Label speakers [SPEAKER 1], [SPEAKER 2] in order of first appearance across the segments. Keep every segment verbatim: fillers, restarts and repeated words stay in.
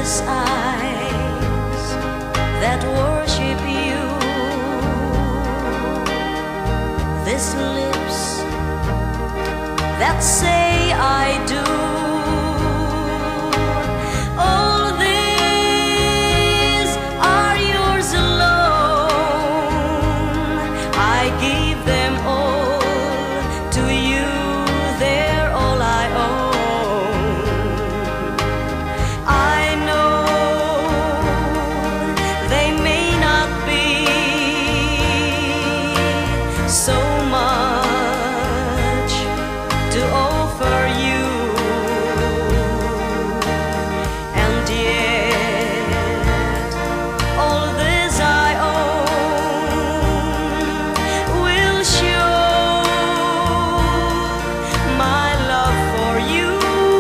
[SPEAKER 1] these eyes that worship you, these lips that say I do. All these are yours alone. I give them all to you. They're all I own. I know they may not be so much to offer you, and yet all this I own will show my love for you.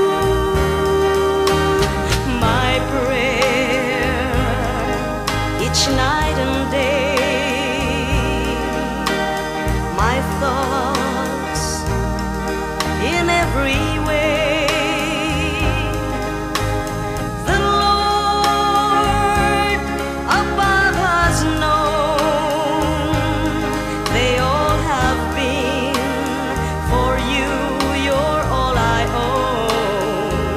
[SPEAKER 1] My prayer each night and day, my thoughts in every way. The Lord above has known they all have been for you. You're all I own.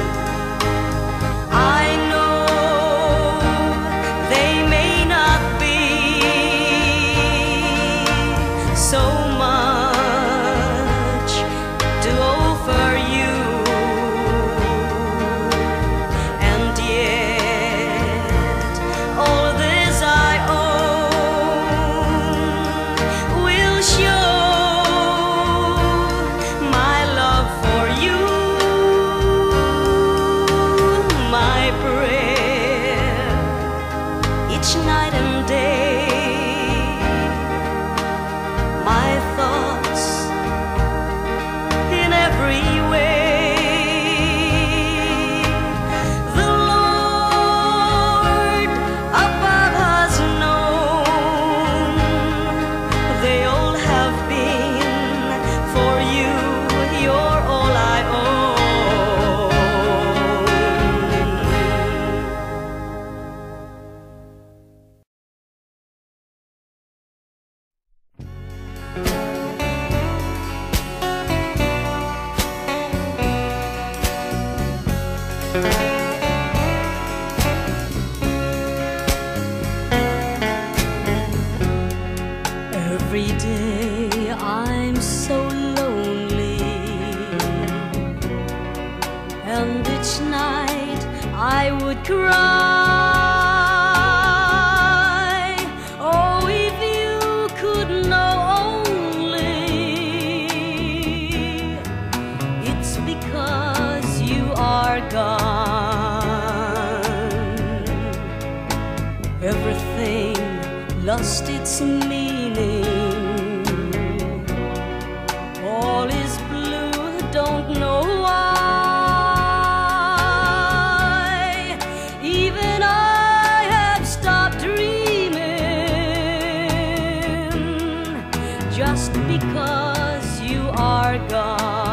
[SPEAKER 1] I know they may not be so much to offer you, and yet all this I own will show my love for you. My prayer each night and day, my thoughts in every way. The Lord above has known they all have been for you. You're all I own. Every day I'm so lonely, and each night I would cry. Oh, if you could know only, it's because you are gone. Everything lost its meaning. All is blue, don't know why. Even I have stopped dreaming, just because you are gone.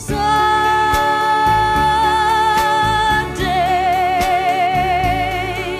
[SPEAKER 1] Someday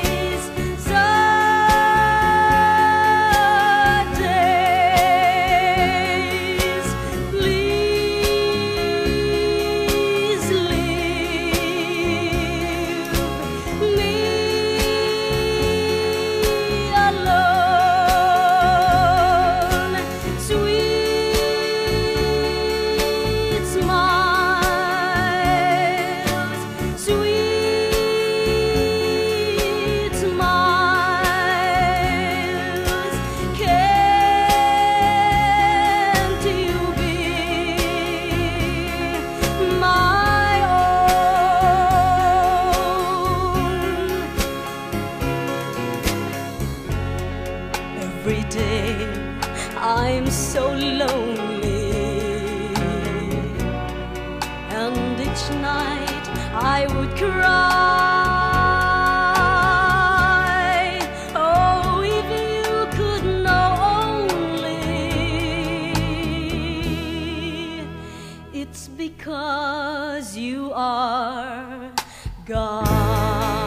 [SPEAKER 1] it's because you are gone.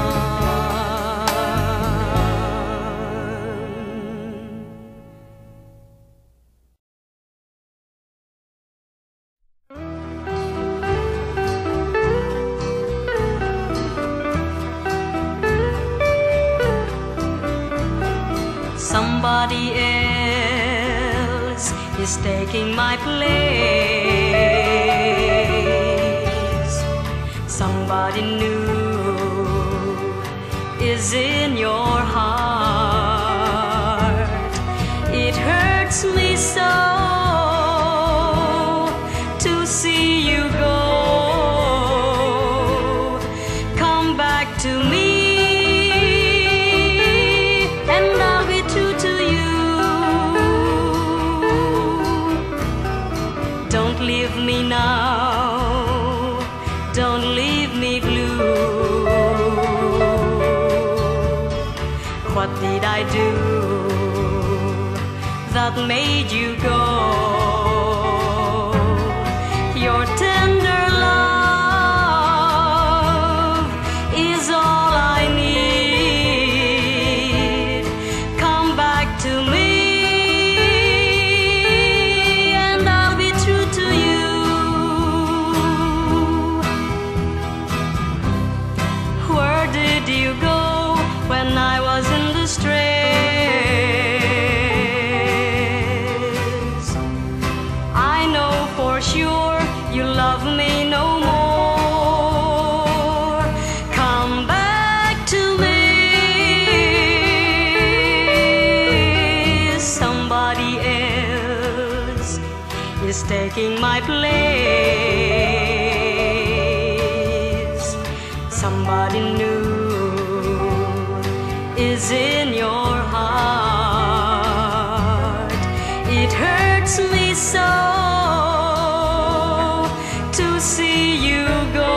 [SPEAKER 1] Somebody else is taking my place. Somebody new is in your heart. It hurts me so to see you go. Come back to me, leave me now, don't leave me blue. What did I do that made you go? Your tender love is all I need. Come back to me, you go when I was in distress. I know for sure you love me no more. Come back to me. Somebody else is taking my place. Somebody new is in your heart. It hurts me so to see you go.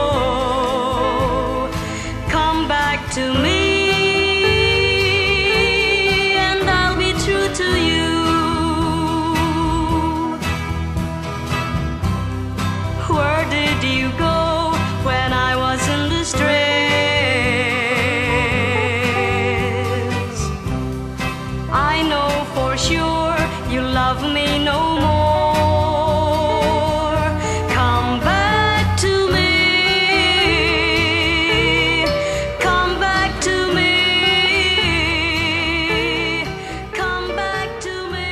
[SPEAKER 1] Come back to me, and I'll be true to you. Where did you go when I was in distress? Sure, you love me no more. Come back to me. Come back to me. Come back to me.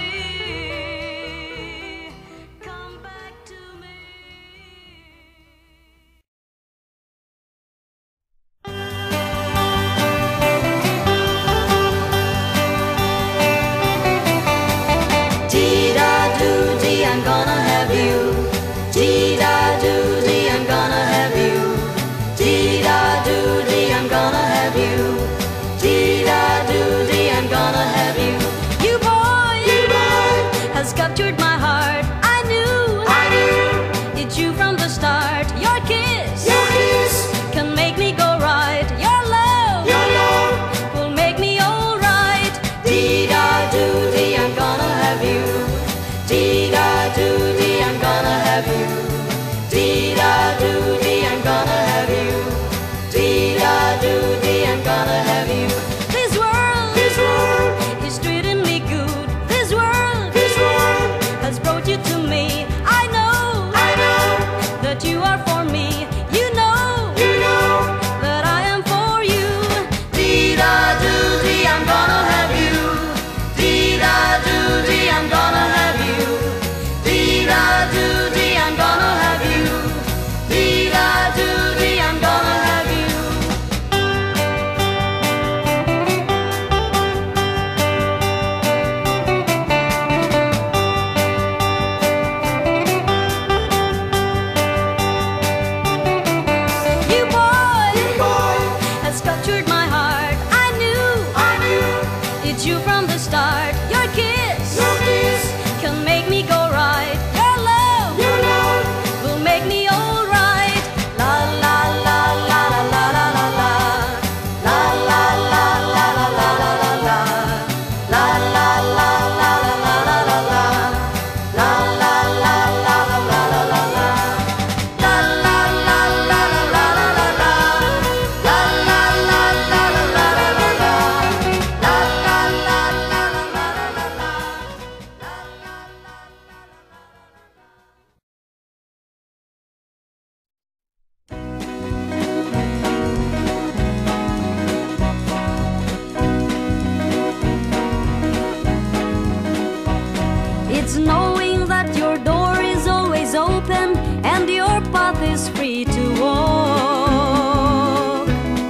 [SPEAKER 1] Come back to me. I'm gonna have you. Dee-da-doo-dee, I'm gonna have you. Dee-da-doo-dee, I'm gonna have you. Dee-da-doo-dee, I'm gonna have you. You boy, you boy, has captured my heart. I knew, I knew, it's you from the start. Your kiss, your kiss, can make me go right. Your love, your love, will make me alright. Dee-da-doo-dee, I'm gonna have you. Dee-da-doo-dee, I'm gonna have you. Dee-da-doo-dee, I'm gonna have you. Dee-da-doo-dee, I'm gonna have you. This world, this world is treating me good. This world, this world has brought you to me. I know, I know that you are for me. You know, you know that I am for you. Dee-da-doo-dee, I'm gonna have you. Dee-da-doo-dee, I'm gonna have you. Dee-da-doo-dee, I'm gonna have you. Dee-da-doo-dee, I'm gonna have you. You boy, you boy, has captured my heart. I knew, I knew, it's you from the start. Your kiss, your kiss, can make me go right. Your love, your love, will make me alright. La la la la la la la la. La la la la la la la la. La la la la la la la la. La la la la la la is free to walk.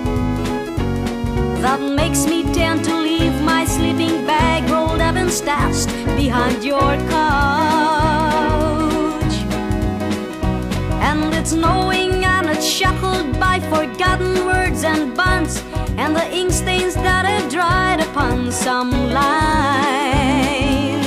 [SPEAKER 1] That makes me tend to leave my sleeping bag rolled up and stashed behind your couch. And it's knowing I'm not shackled by forgotten words and bonds, and the ink stains that have dried upon some line,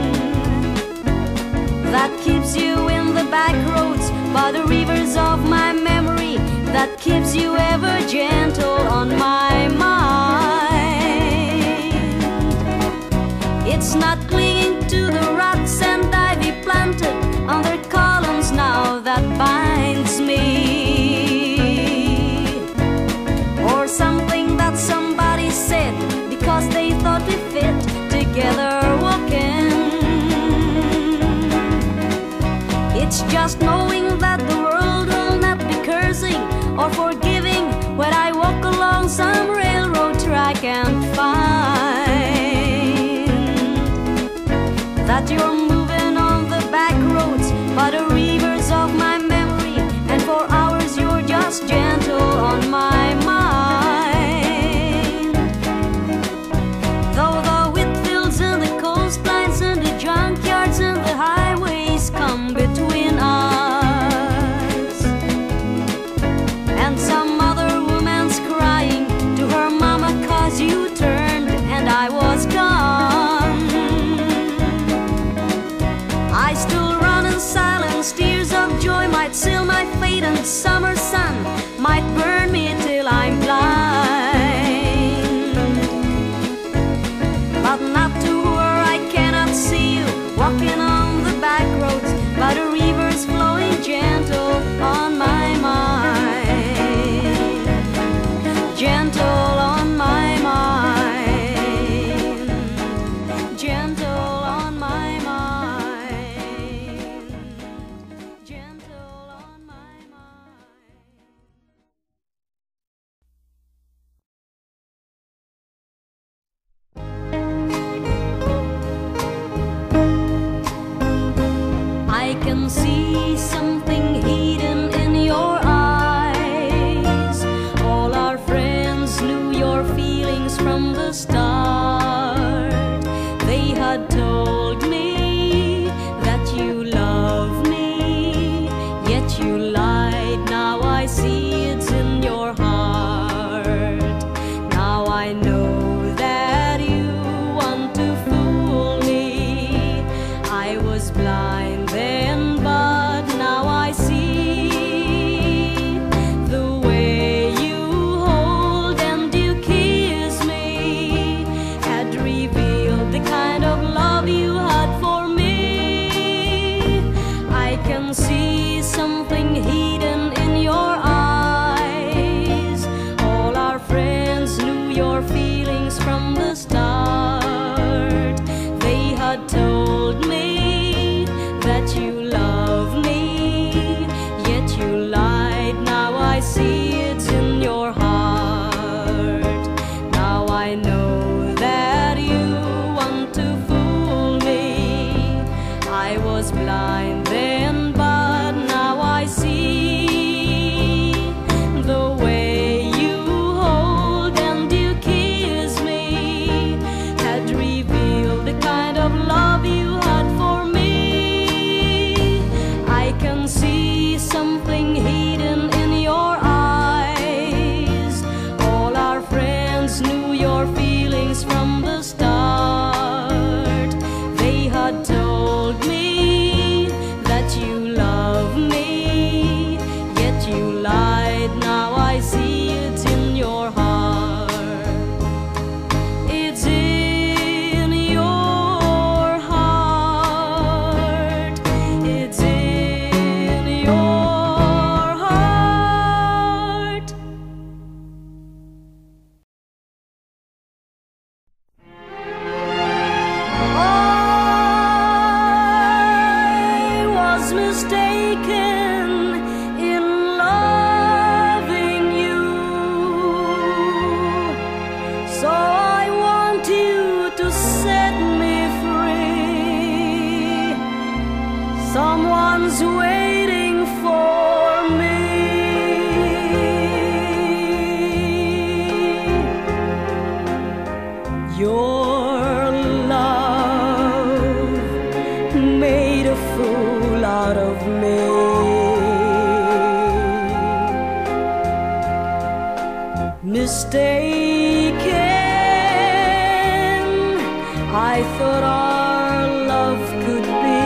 [SPEAKER 1] that keeps you in the back roads by the rivers of my memory, that keeps you ever gentle on my mind. It's not clinging to the rocks and ivy planted on their columns now that binds me, or something that somebody said because they thought we fit together walking. It's just knowing that the world will not be cursing or forgiving when I walk along some railroad track and find that you're moving on the back roads by the rivers of my memory, and for hours you're just gentle on my mind. Though the wheat fields and the coastlines and the junkyards and the highways come between us, and some other woman's crying to her mama 'cause you turned and I was gone, I still run in silence. Tears of joy might seal my fate, and summer sun might burn me till I'm blind, but not to where I cannot see you walking on the back roads by the rivers flowing gentle on my mind, gentle on my mind, gentle on my mind, gentle on my mind. I can see something hidden in your eyes. All our friends knew your feelings from the start. They had told me that you love me, yet you lied. Now I see it's in your heart. Now I know that you want to fool me. I was blind then, but now I see the way you hold and you kiss me had revealed the kind of love you had for me. I can see something hidden in your eyes. All our friends knew your feelings from the start. They had told me that you love me, yet you lied. Now I see it's in your heart. Now I know that you want to fool me. I was blind then, but now I see the way you hold and you kiss me had revealed the kind of love you had for me. I can see something hidden in your eyes. All our friends knew your feelings from the start. They had told me that you love me, yet you lied. Now I see it's in your heart. It's in your heart. It's in your heart. I was mistaken in loving you, so I want you to set me free. Someone's waiting for me. Your love made a fool out of me. Mistaken, I thought our love could be.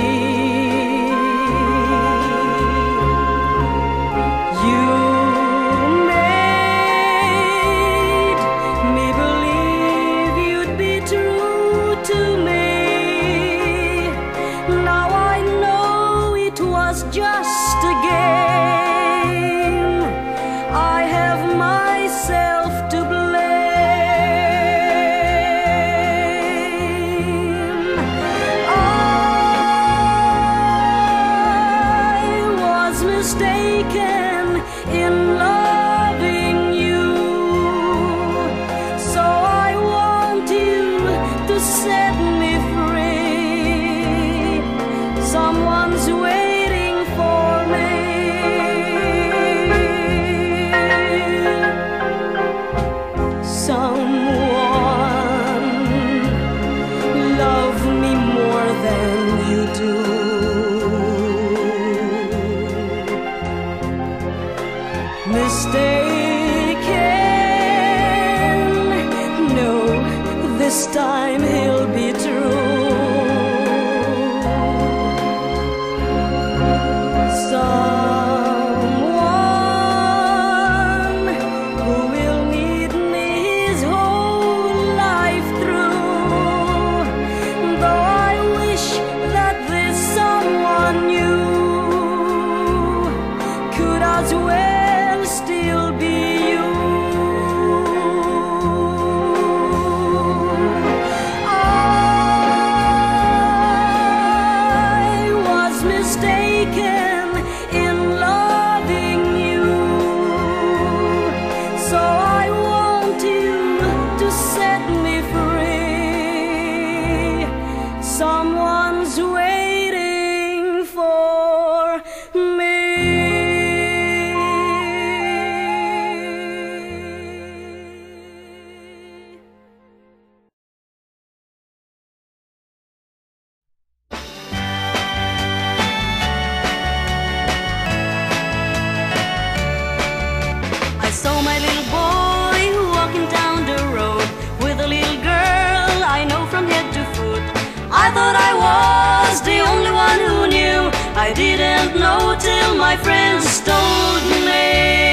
[SPEAKER 1] You made me believe you'd be true to me. Now I know it was just a game. I have myself to blame. I was mistaken in loving you, so I want you to set me free. Someone's waiting for me. Someone love me more than you do. Mistaken, no, this time he'll be true. Someone who will need me his whole life through. Though I wish that this someone new could as well still be you. I was mistaken in loving you, so I want you to set me free. Someone's waiting for me. I saw my little boy walking down the road with a little girl I know from head to foot. I thought I was the only one who knew. I didn't know till my friends told me.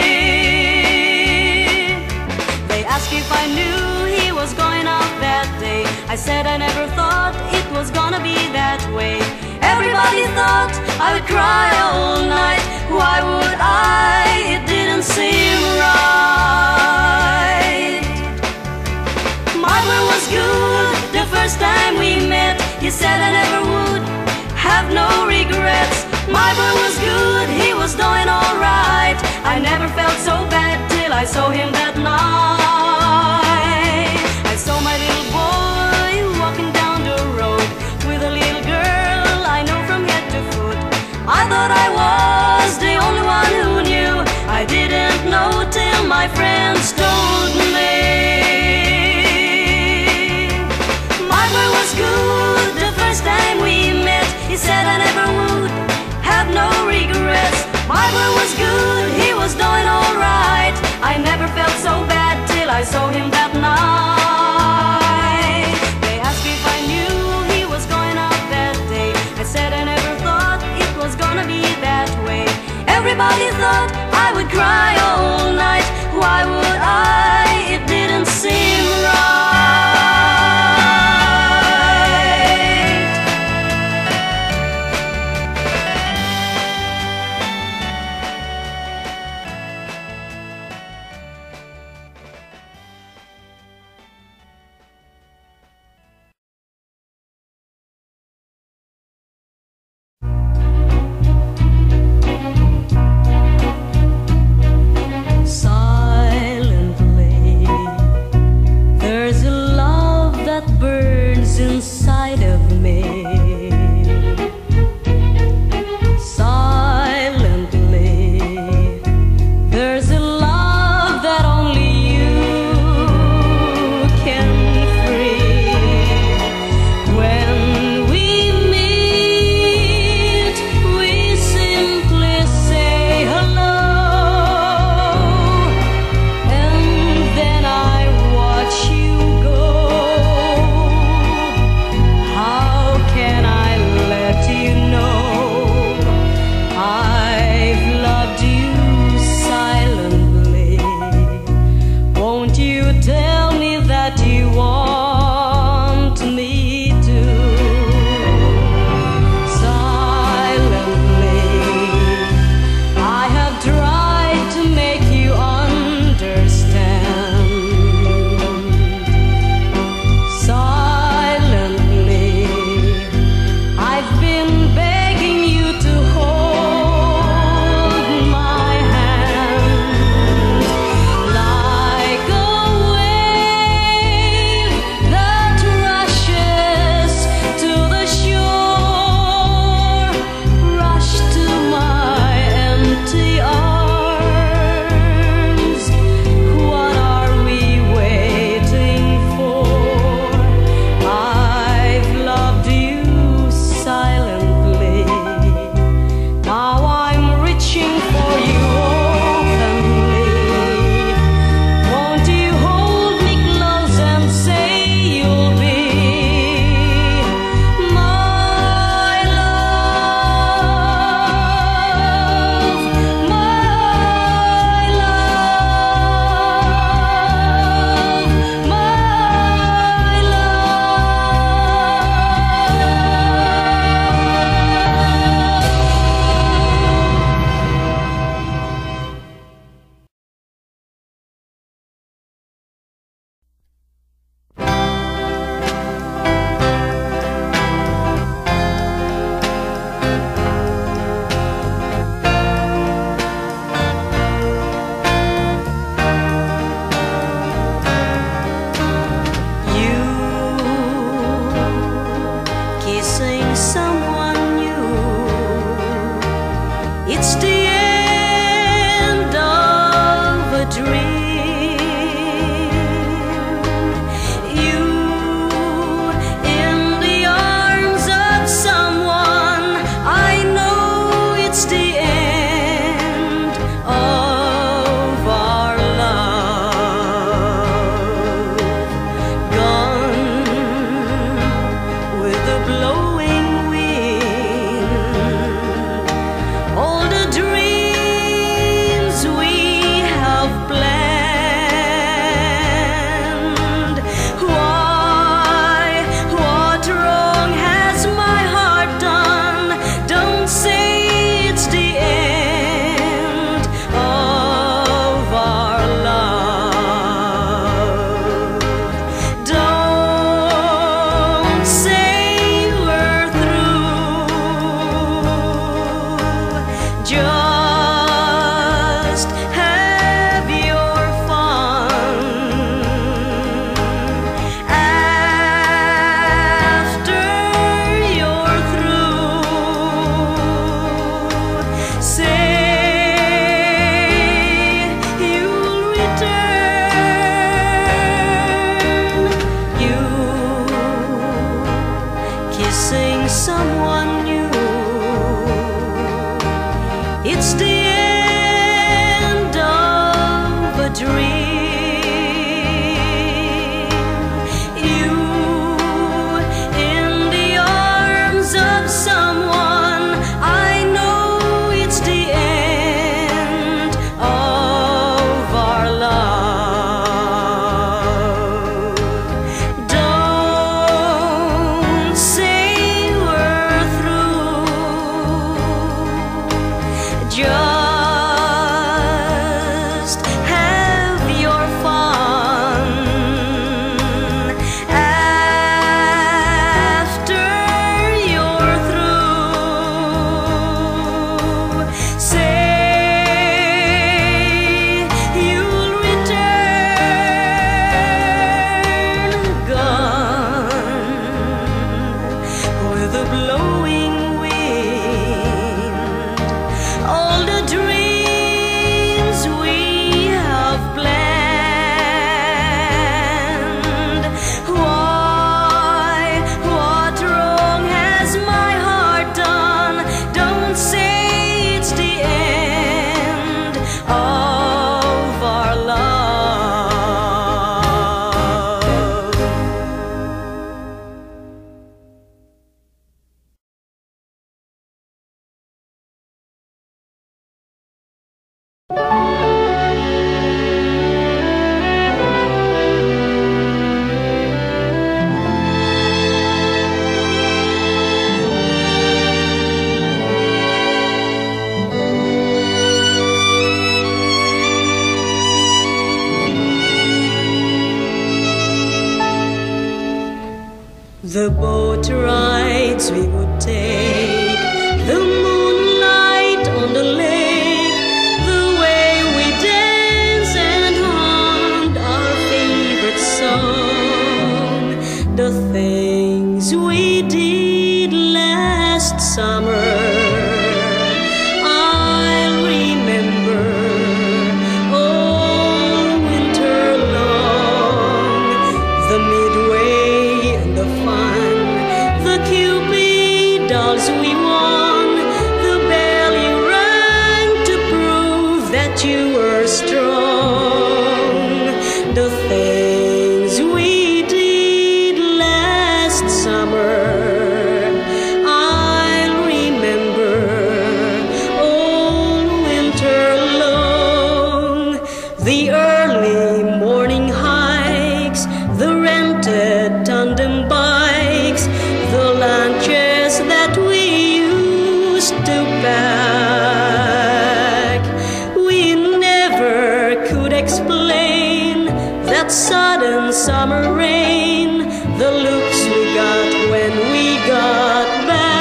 [SPEAKER 1] They asked if I knew he was going out that day. I said I never thought it was gonna be that way. Everybody thought I would cry all night. Why would I? It didn't seem right. My boy was good the first time we met. He said I never would have no regrets. My boy was good, he was doing alright. I never felt so bad till I saw him that night. I saw my little boy walking down the road with a little girl I know from head to foot. I thought I was the only one who knew. I didn't know till my friends told me. My boy was good the first time we met. He said I never would have no regrets. My boy was good, he was doing alright. I never felt so bad till I saw him that night. They asked if I knew he was going out that day. I said I never thought it was gonna be that way. Everybody thought I would cry all night. Why would I? It didn't seem right. Silently, there's a It's the end of a dream. You in the arms of someone, I know it's the end of our love. Gone with the blowing wind, all the dreams we have planned. Why, what wrong has my heart done? Don't say it's the end of our love. Don't say we're through. Just have your fun. After you're through, say you'll return. You kissing someone new. It's the end of a dream. You in the arms of someone, I know it's the end of our love. Don't say we're through. Just have your fun. After you're through, say you'll return. Gone with the blowing wind, all the dreams we have planned. Why, what wrong has my heart done? Don't say it's the end of our love. The boat rides we would take, the moonlight on the lake, the way we dance and hummed our favorite song, the things we did last summer. I'll remember all winter long, the midway and the fun, the Cupid dolls we won, the bell you rang to prove that you were strong, the things we did last summer. I'll remember all winter long, the early morning hikes, the rented tandem bikes, the lunches that we used to pack. We never could explain that sudden summer rain, the looks we got when we got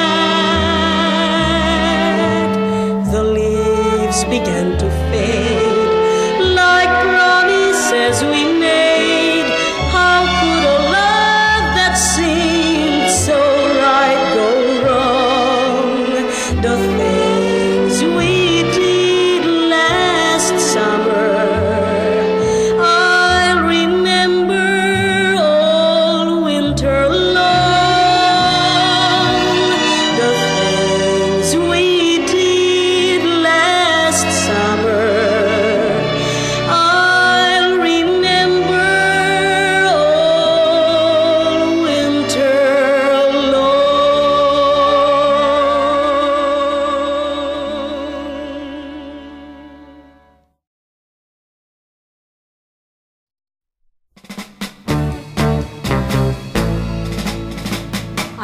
[SPEAKER 1] back. The leaves began to fade like promises we made. How could a love that seemed so right go wrong? The things we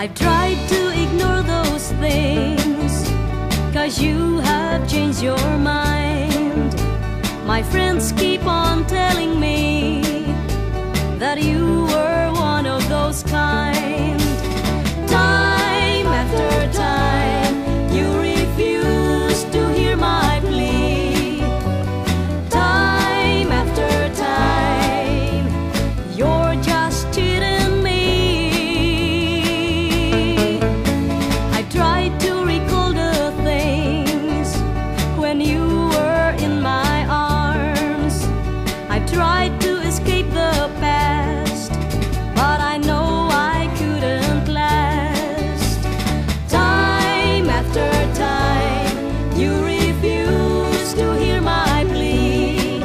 [SPEAKER 1] I've tried to ignore those things, 'cause you have changed your mind. My friends keep on telling me that you were one of those kind. Time after time, you refuse to hear my plea. Time after time, you're just cheating me. I tried to recall the things when you were in my arms. I tried to escape the past, but I know I couldn't last. Time after time, you refuse to hear my plea.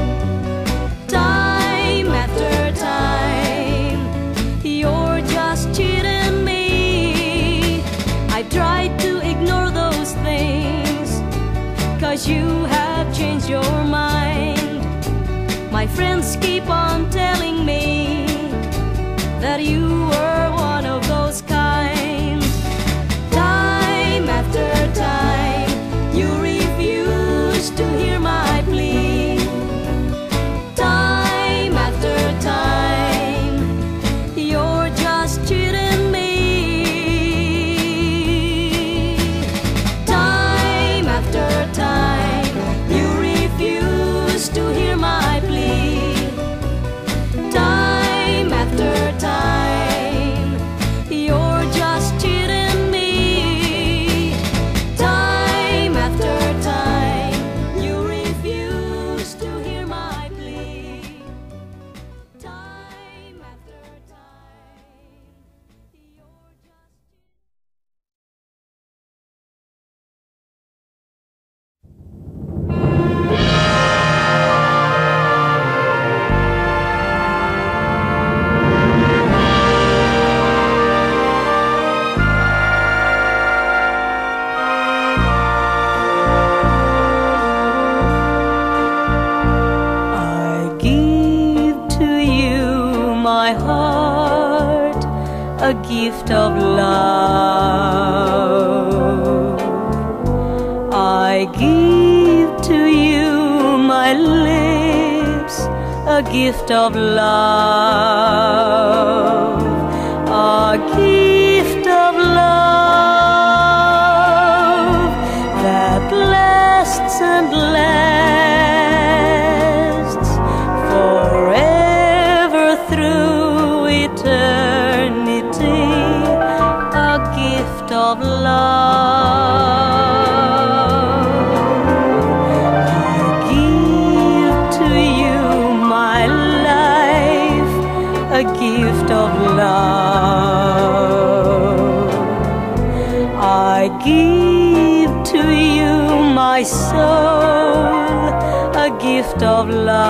[SPEAKER 1] Time after time, you're just cheating me. I tried to ignore those things, 'cause you have changed your mind. My friends keep on telling me that you were one of those kind. Time after time, you refuse to hear my plea. Time after time, you're just cheating me. Time after time, you refuse to hear my plea. Time after time, you're just cheating me. Time after time, you refuse to hear my plea. Time after time, you're just I give to you my heart, a gift of love. I give to you my lips, a gift of love. A gift of love that lasts and lasts forever through eternity. A gift of love. I give to you my life, a gift of love. I give to you my soul, a gift of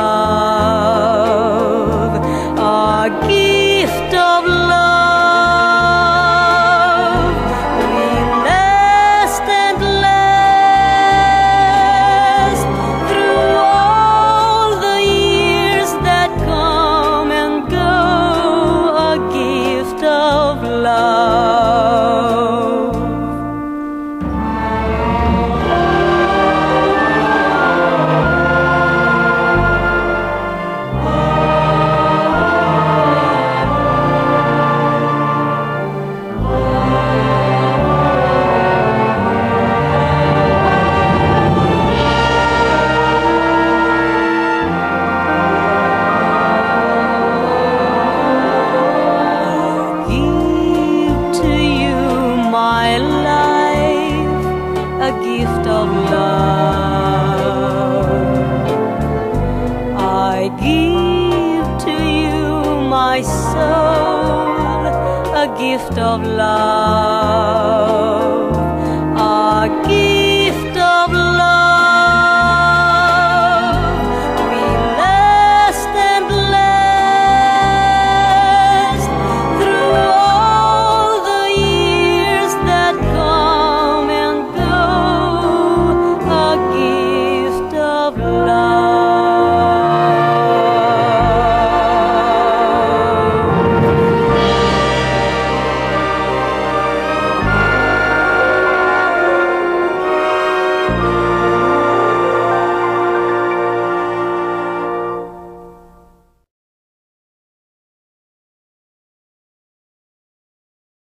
[SPEAKER 1] love. A gift of love will last and last through all the years that come and go. A gift of love. Gift of love.